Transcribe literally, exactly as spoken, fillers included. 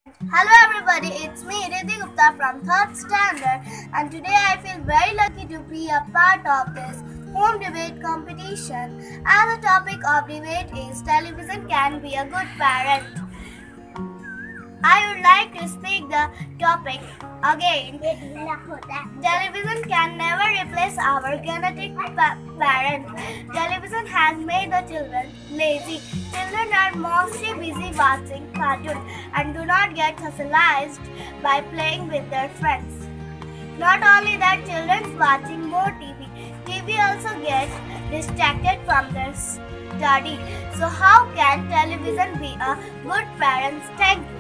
Hello everybody, it's me Riddhi Gupta from third standard, and today I feel very lucky to be a part of this home debate competition. As the topic of debate is television can be a good parent. I would like to speak the topic again. Television can never replace our genetic pa- parent. Television has made the children lazy. Children are mostly busy watching cartoons and do not get socialized by playing with their friends. Not only that, children watching more T V. T V also gets distracted from their study. So how can television be a good parent? Thank you.